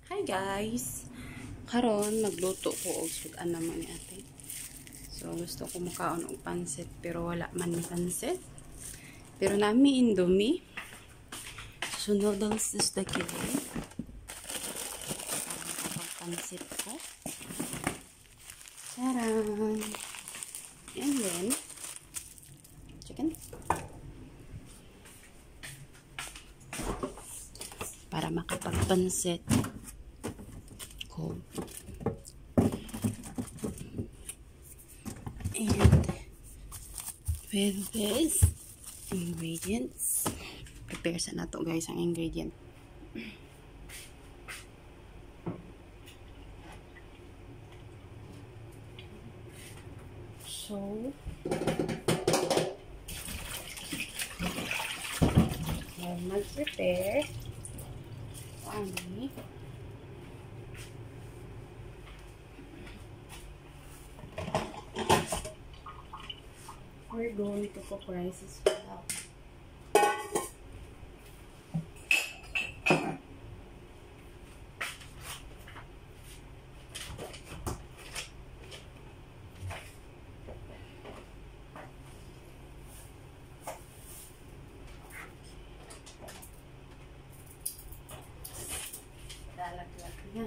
Hi guys! Karon magluto ko og sudan naman ni ate. So gusto ko makaon og pansit pero wala man ni pansit. Pero nami indomie. So noodles is the key. Pansit ko. Charan! And then chicken. Para makapagpansit ko. And with this ingredients, prepare sa nato guys ang ingredient. So mag-prepare ani we're going to cook rice as well. Dalag-lag na.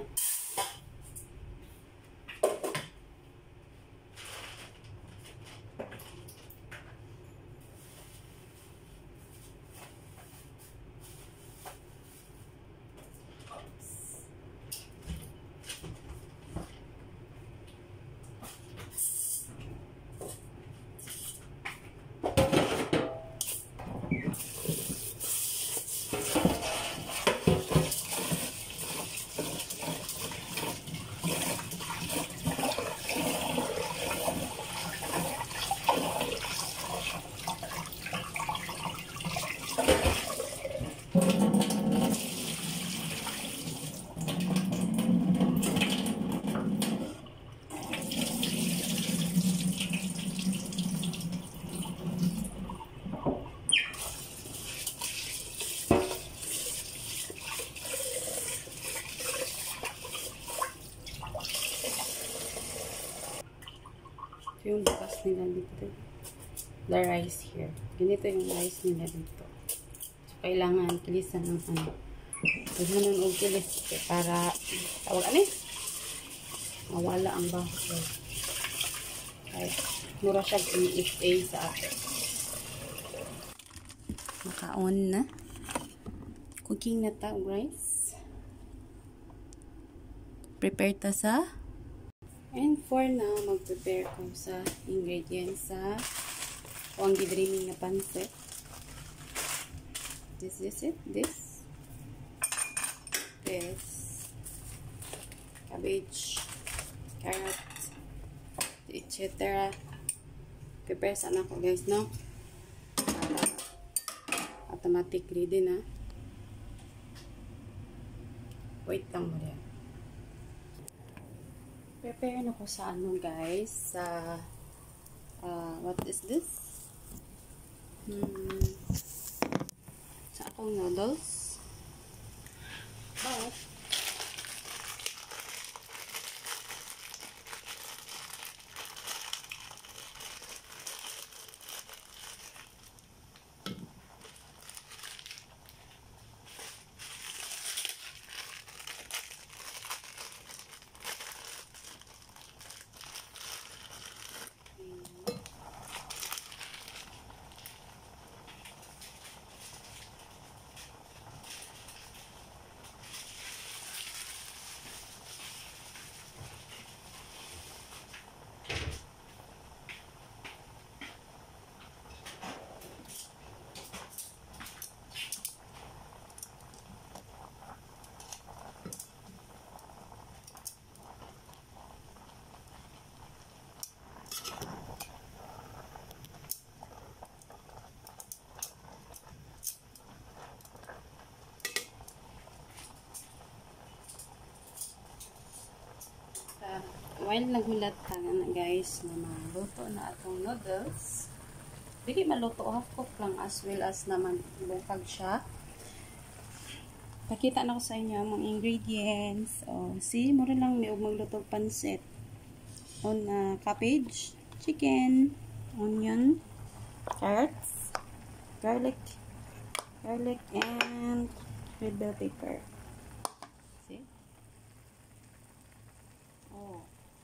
Yung bukas nila dito. The rice here. Ganito yung rice nila dito. So, kailangan kilisan ng ano. Kailangan ng kilis para tawag ano eh. Mawala ang baho. Kaya mura siya i-FA sa atin. Makaon na. Cooking na tawag rice. Prepare ta sa and for now, mag-prepare ko sa ingredients sa ang gidreaming na pansit. This is it. This. Cabbage. Carrot. Etc. Prepare sana ko guys, no? Para automatically din, ha? Wait lang mo rin. Prepare na ko sa ano guys, sa what is this? Sa akong noodles. But while nagulat ka na guys na maluto na atong noodles, pwede maluto half cook lang as well as naman bukag siya. Pakita na ko sa inyo ang mga ingredients. O, see, mura lang may maglutog pansit. On cabbage, chicken, onion, carrots, garlic, and red bell pepper. See? Oh.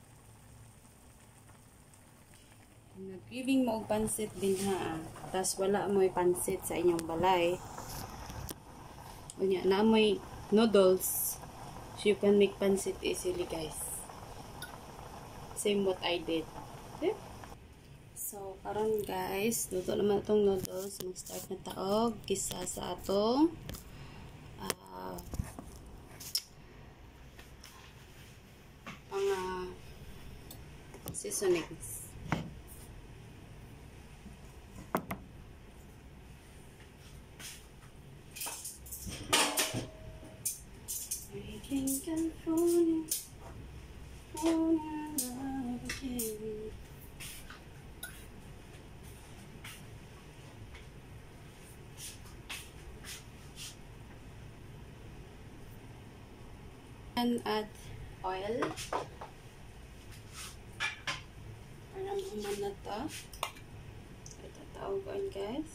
Nag-giving mo og pansit din ha. Tas wala mo pansit sa inyong balay. Unya na may noodles. So you can make pansit easily, guys. Same what I did. Okay? So, karon guys, luto naman itong noodles. Mag-start na taog. Gisa sa atong mga seasonings. Making California, love again. And add oil. Parang human na ito. Ito taogan, guys.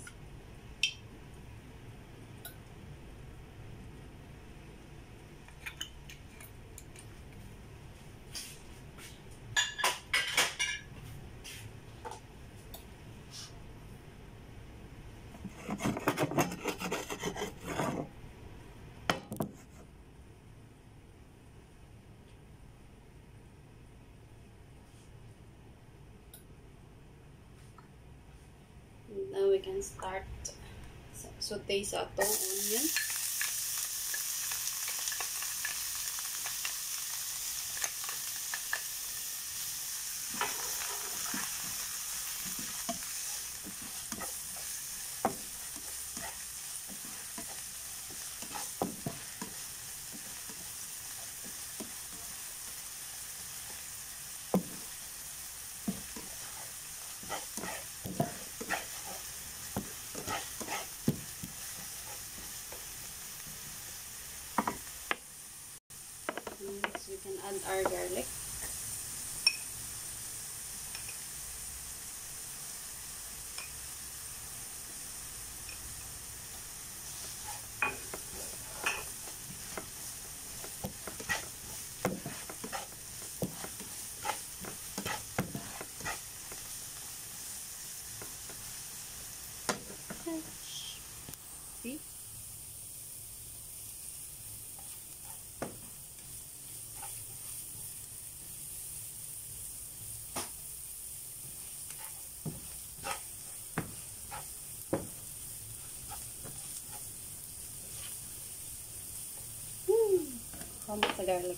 Now we can start saute sa atong onion. Next, we can add our garlic. See? How much the garlic?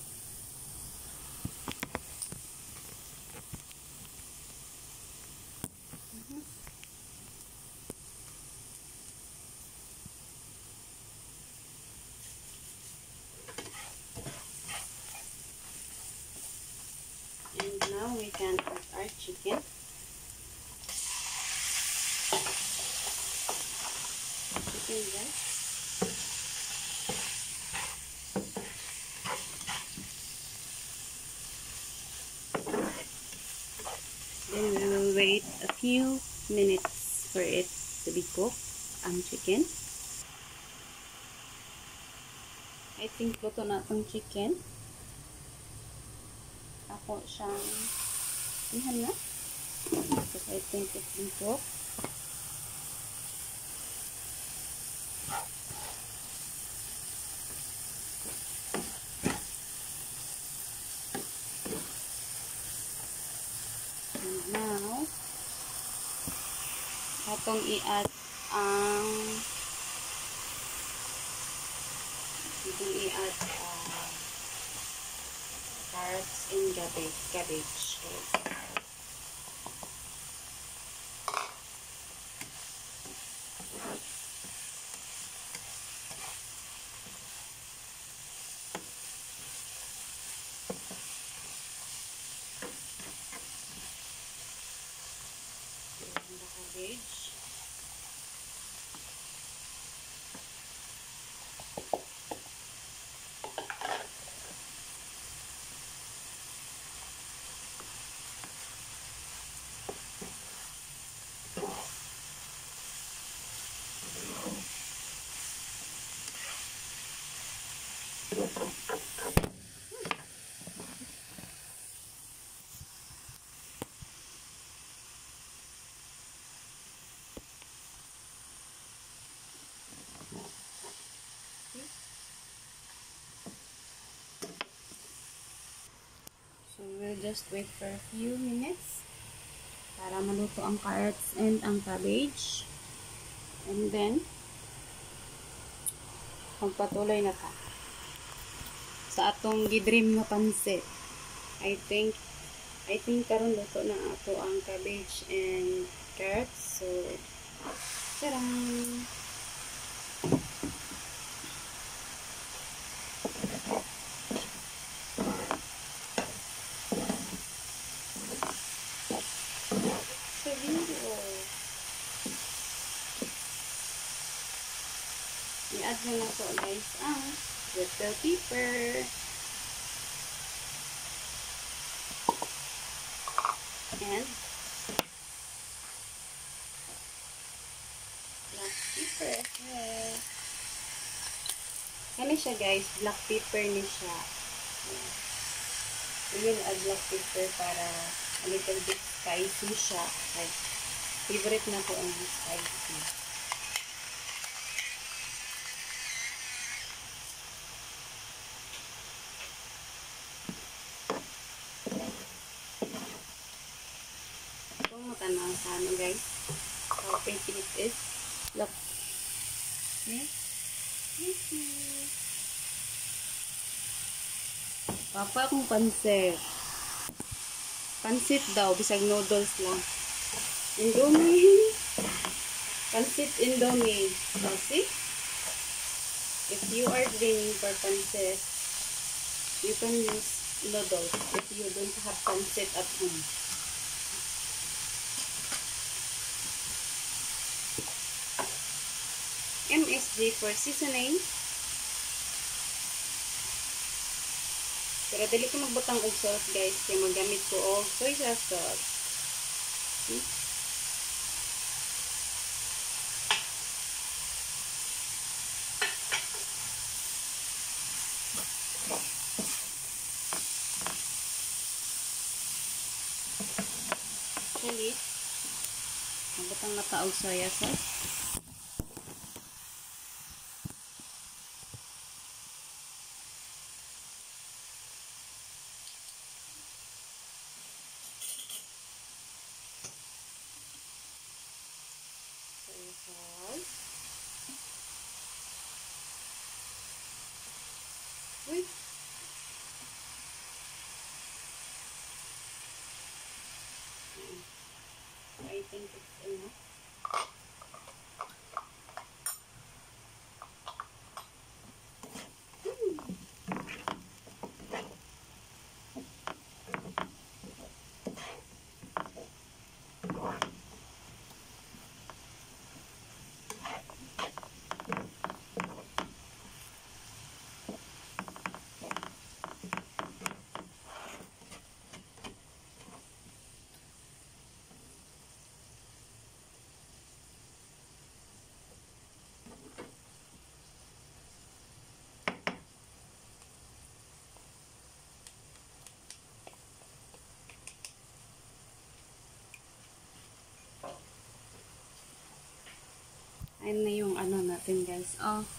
And now we can add our chicken. Chicken, guys. Then we will wait a few minutes for it to be cooked, chicken. I think luto na itong chicken. Ako siyang ihan na. Because I think it's been cooked. And now, atong i-add ang carrots and cabbage. And the cabbage. So, we'll just wait for a few minutes para maluto ang carrots and ang cabbage. And then, magpatuloy na ta sa atong gidream nga pansit. I think karon luto na ato ang cabbage and carrots. So, tarang! Sa video. I-add mo na po guys ang red bell pepper. And black pepper. Ano siya guys? Black pepper ni siya. We will add black pepper para a little bit spicy siya. Like, favorite na po ang spicy. Kung matanaw sa ano guys, how pretty it is. Look. Okay. Papa akong pansit. Pansit daw, bisag noodles lang. Indomie. Pansit Indomie. So, see? If you are dreaming for pansit, you can use noodles if you don't have pansit at home. MSG for seasoning. Pero dali ko magbutang og sauce guys, kaya magamit ko og soy sauce. Actually, magbutang na ta og soy sauce. Wait. I think it's enough. Ayun na yung ano natin guys.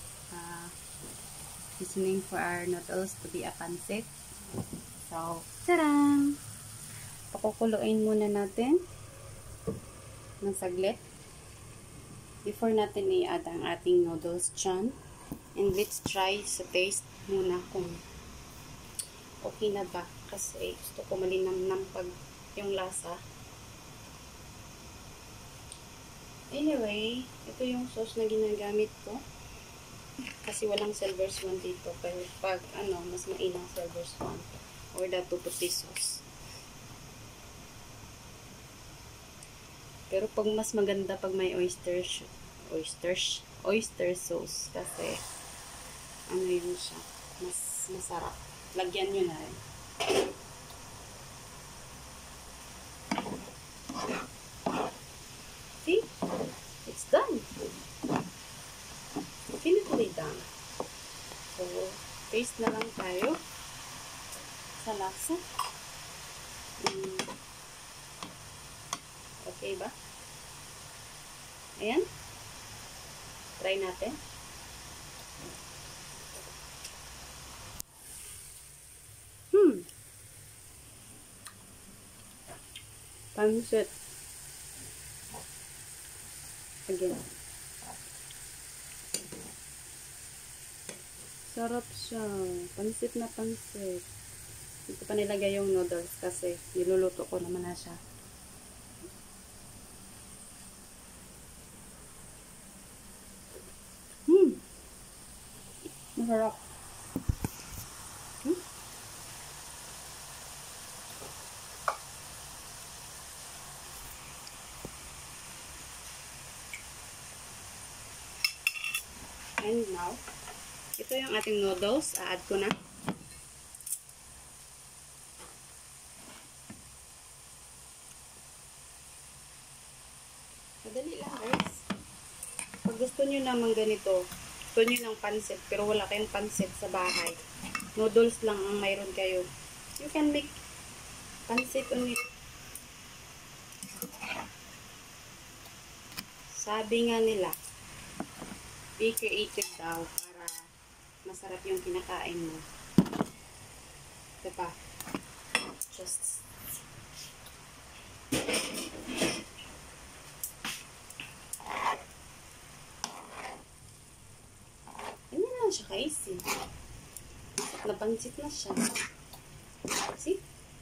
Seasoning for our noodles to be a pancit. So, tarang! Pakukuluin muna natin ng saglit before natin i-add ang ating noodles dyan. And let's try sa taste muna kung okay na ba. Kasi gusto ko malinamnam pag yung lasa. Anyway, ito yung sauce na ginagamit ko. Kasi walang silver swan dito. Pero pag mas mainang silver swan. Or the puti sauce. Pero pag mas maganda pag may oyster sauce. Kasi yun siya. Mas masarap. Lagyan nyo na rin. See? It's done. Finally done. So, taste na lang tayo sa lasa. Okay ba? Ayan. Try natin. Pansit. Again. Sarap siya. Pansit na pansit. Hindi ko pa nilagay yung noodles kasi niluluto ko naman na siya. Masarap. And now, ito yung ating noodles. A-add ko na. Madali lang, guys. Pag gusto nyo naman ganito, gusto nyo ng pansit, pero wala kayong pansit sa bahay. Noodles lang ang mayroon kayo. You can make pansit on it. Sabi nga nila, be creative daw para masarap yung kinakain mo. Diba? Just ganyan lang siya ka-easy. Napansit na siya. See?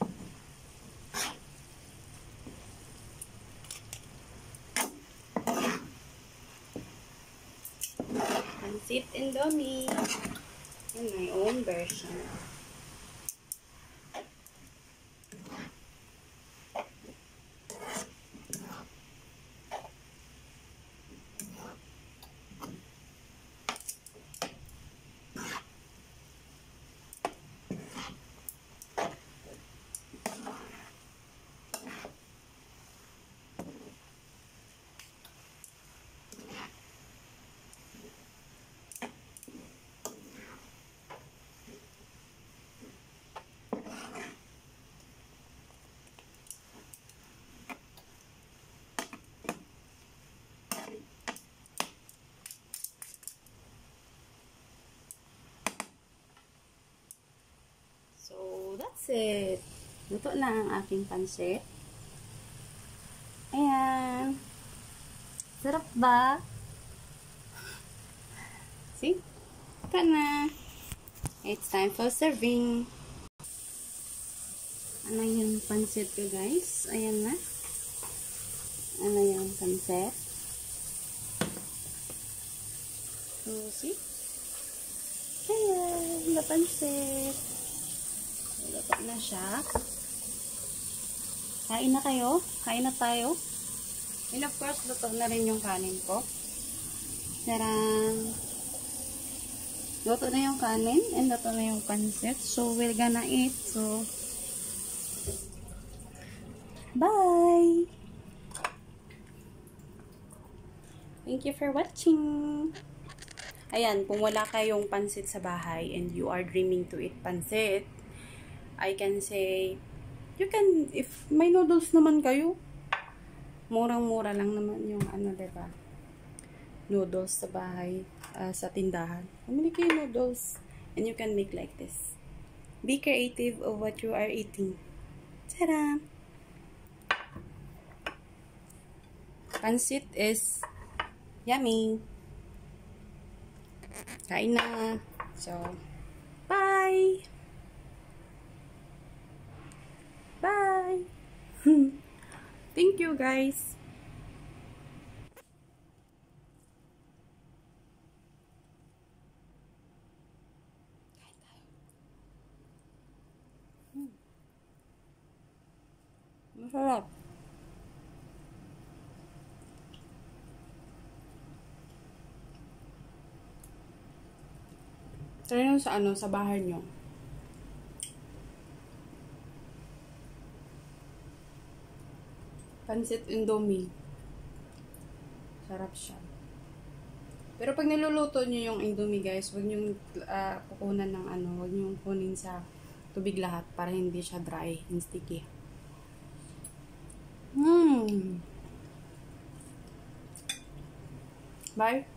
Pansit Indomie. In my own version. So, that's it. Luto na ang aking pansit. Ayan. Sarap ba? See? Ito na. It's time for serving. Ano yung pansit ko, guys? Ayan na. Ano yung pansit? So, see? Ayan. The pansit. Luto na siya. Kain na kayo. Kain na tayo. And of course, luto na rin yung kanin ko. Tarang! Luto na yung kanin and luto na yung pansit. So, we're gonna eat. So, bye! Thank you for watching! Ayan, kung wala kayong pansit sa bahay and you are dreaming to eat pansit, I can say, you can, if may noodles naman kayo, murang-mura lang naman yung diba? Noodles sa bahay, sa tindahan. Pumili kayo noodles and you can make like this. Be creative of what you are eating. Tada! Pansit is yummy. Kain na. So, bye! Bye! Thank you, guys! Masarap. Try nyo sa sa bahay nyo. Pansit Indomie. Sarap siya. Pero pag niluluto nyo yung Indomie guys, huwag nyo kukunan ng huwag nyo kunin sa tubig lahat para hindi siya dry and sticky. Bye.